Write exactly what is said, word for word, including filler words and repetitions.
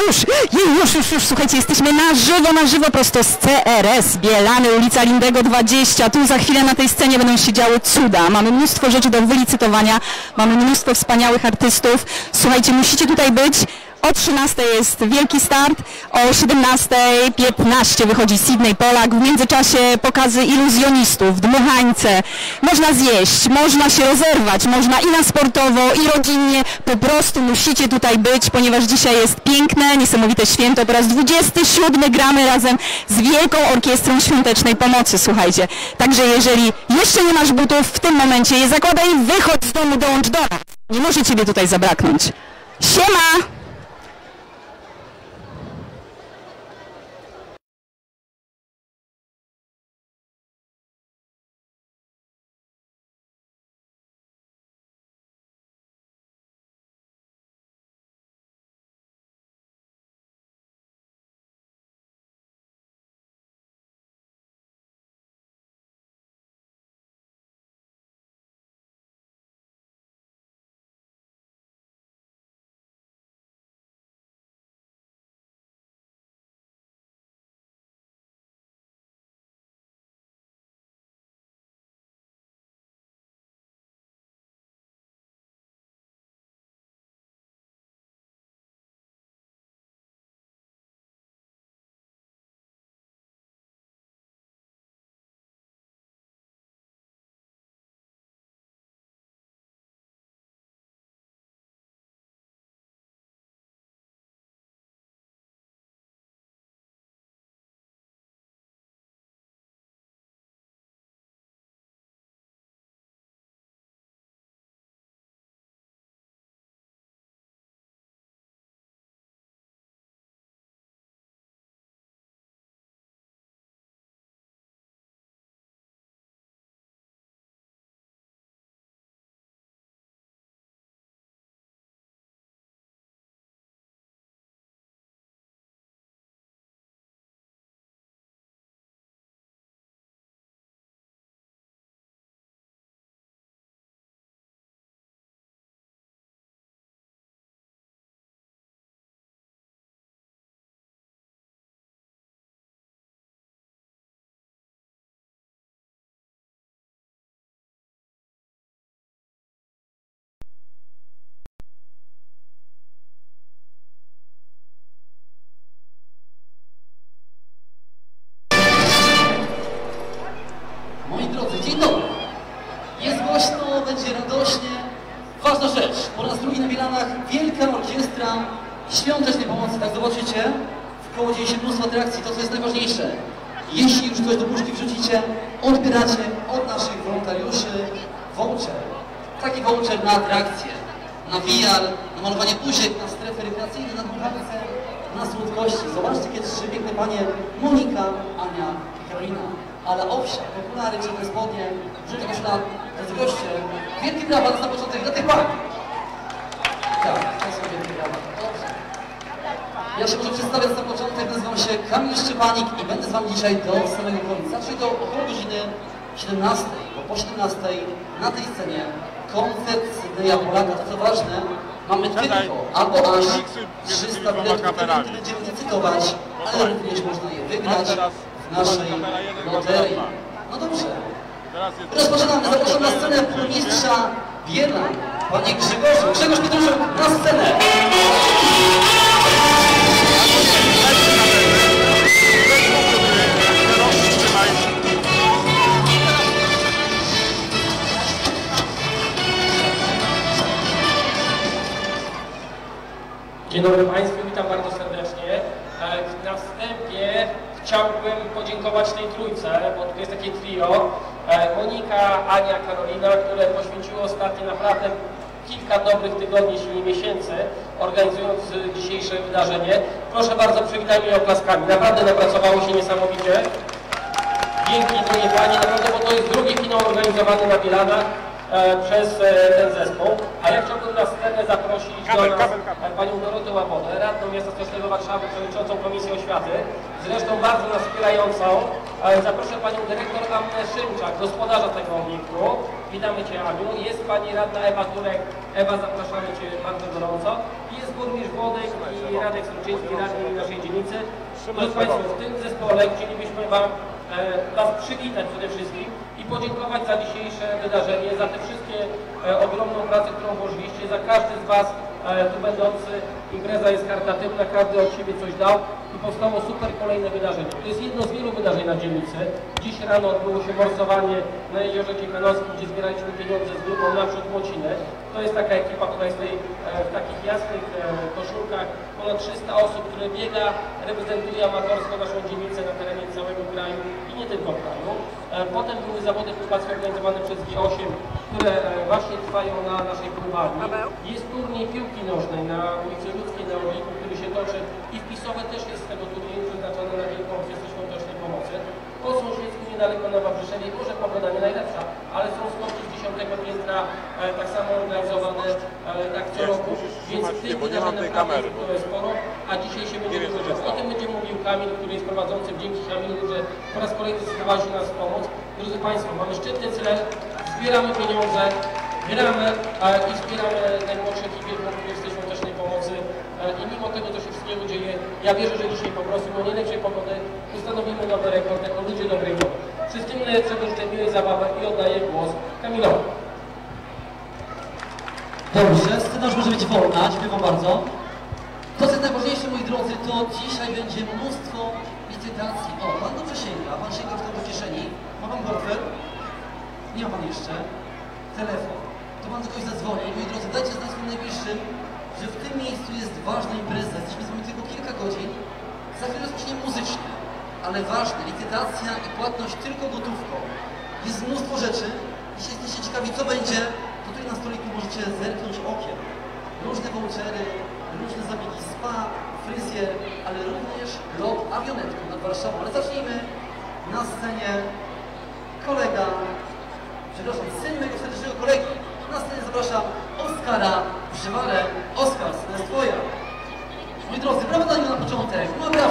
już, już, już, już, słuchajcie, jesteśmy na żywo, na żywo, prosto z C R S, Bielany, ulica Lindego dwadzieścia. Tu za chwilę na tej scenie będą się działy cuda. Mamy mnóstwo rzeczy do wylicytowania, mamy mnóstwo wspaniałych artystów. Słuchajcie, musicie tutaj być. O trzynastej jest wielki start, o siedemnastej piętnaście wychodzi Sydney Polak, w międzyczasie pokazy iluzjonistów, dmuchańce, można zjeść, można się rozerwać, można i na sportowo, i rodzinnie, po prostu musicie tutaj być, ponieważ dzisiaj jest piękne, niesamowite święto, po raz dwudziesty siódmy gramy razem z Wielką Orkiestrą Świątecznej Pomocy, słuchajcie. Także jeżeli jeszcze nie masz butów, w tym momencie je zakładaj i wychodź z domu, dołącz do nas. Nie może ciebie tutaj zabraknąć. Siema! Będzie radośnie. Ważna rzecz, po raz drugi na Bielanach Wielka Orkiestra Świątecznej Pomocy. Tak zobaczycie, w koło dzieje się mnóstwo atrakcji. To, co jest najważniejsze, jeśli już coś do puszki wrzucicie, odbieracie od naszych wolontariuszy voucher. Taki voucher na atrakcje, na V R, na malowanie buziek, na strefy rekreacyjne, na dmuchawce, na słodkości. Zobaczcie, kiedy trzy piękne panie Monika, Ania i Karolina. Ale owsia, okulary, czerwone spodnie, żółta koszula, drodzy goście. Wielkie brawa na początek dla tych pań. Tak, to są wielkie brawa. Dobrze. Ja się może przedstawię na początek, nazywam się Kamil Szczepanik i będę z wami dzisiaj do samego końca, czyli do około godziny siedemnastej, bo po siedemnastej na tej scenie koncert Sydneya Polaka. To co ważne, mamy tylko albo aż trzysta biletów, które będziemy licytować, ale również można je wygrać w naszej loterii. No dobrze. Rozpoczynamy. Zapraszam na scenę burmistrza Bielan, panie Grzegorzu. Grzegorz Pietruszek na scenę. Dzień dobry Państwu, witam bardzo serdecznie. Na wstępie chciałbym podziękować tej trójce, bo tu jest takie trio. Monika, Ania, Karolina, które poświęciły ostatnio naprawdę kilka dobrych tygodni, jeśli nie miesięcy, organizując dzisiejsze wydarzenie. Proszę bardzo, przywitajmy je oklaskami. Naprawdę napracowało się niesamowicie. Dzięki drogie Panie, naprawdę, bo to jest drugi finał organizowany na Bielanach e, przez e, ten zespół. A ja chciałbym na scenę zaprosić kabel, do nas kabel, kabel. Panią Dorotę Łabodę, radną miasta stołecznego Warszawy, przewodniczącą Komisji Oświaty, zresztą bardzo nas wspierającą E, Zapraszam Panią Dyrektor Annę Szymczak, gospodarza tego obiektu. Witamy Cię, Aniu. Jest Pani Radna Ewa Turek. Ewa, zapraszamy Cię bardzo gorąco. Jest burmistrz Włodek i Radek Struczyński, radny naszej dzielnicy. Drodzy Państwo, w tym zespole chcielibyśmy Wam e, Was przywitać przede wszystkim i podziękować za dzisiejsze wydarzenie, za te wszystkie e, ogromną pracę, którą włożyliście, za każdy z Was e, tu będący. Impreza jest charytatywna, każdy od siebie coś dał i powstało super kolejne wydarzenie. To jest jedno z wielu wydarzeń na dzielnicy. Dziś rano odbyło się morsowanie na Jeziorze Ciechanowskim, gdzie zbieraliśmy pieniądze z grupą Naprzód Młociny. To jest taka ekipa, która jest tutaj e, w takich jasnych e, koszulkach, ponad trzysta osób, które biega, reprezentuje amatorsko naszą dzielnicę na terenie całego kraju i nie tylko kraju. E, potem były zawody pływackie organizowane przez G osiem, które e, właśnie trwają na naszej pływalni. Jest turniej piłki nożnej na ulicy Ludzkiej na Orliku, który się toczy i wpisowe też jest z tego turnieju przeznaczone na Wielką Orkiestrę Świątecznej Pomocy. Po sąsiedzku niedaleko na Wawrzyszewie, może pogoda nie najlepsza, ale są skoki z dziesiątego piętra e, tak samo organizowane e, tak co roku, więc w tym wydarzeniu naprawdę jest sporo, a dzisiaj się będzie dużo. O tym będzie mówił Kamil, który jest prowadzącym. Dzięki Kamilu, że po raz kolejny zechciał nas pomóc. Drodzy Państwo, mamy szczytny cel, zbieramy pieniądze, gramy e, i wspieramy najmłodszych i Wielką Orkiestrę Świątecznej Pomocy e, i mimo tego, co się wszystkiego dzieje, ja wierzę, że dzisiaj po prostu po najlepszej pogody ustanowimy nowy rekord jako ludzie dobrej wody. Wszystkim najlepszego życzę miłej zabawy i oddaję głos Kamilowi. Dobrze, scena już może być wolna, dziękuję Wam bardzo. To co jest najważniejsze, moi drodzy, to dzisiaj będzie mnóstwo licytacji. O, Pan dobrze sięga, Pan sięga w tego kieszeni. Ma Pan portfel? Nie ma Pan jeszcze. Telefon. To Pan do kogoś zadzwoni. Moi drodzy, dajcie znać swoim najbliższym, że w tym miejscu jest ważna impreza. Jesteśmy z Wami tylko kilka godzin. Za chwilę rozpoczniemy muzycznie, ale ważne, licytacja i płatność tylko gotówką. Jest mnóstwo rzeczy. Jeśli jesteście ciekawi, co będzie, to tutaj na stoliku możecie zerknąć okiem. Różne vouchery, różne zabiegi spa, fryzjer, ale również lot awionetką nad Warszawą. Ale zacznijmy na scenie kolega, przepraszam, syn mojego serdecznego kolegi. Na scenie zapraszam Oskara Przywalę. Oskar, scena jest Twoja. Moi drodzy, brawo dla niego na początek. No brawo.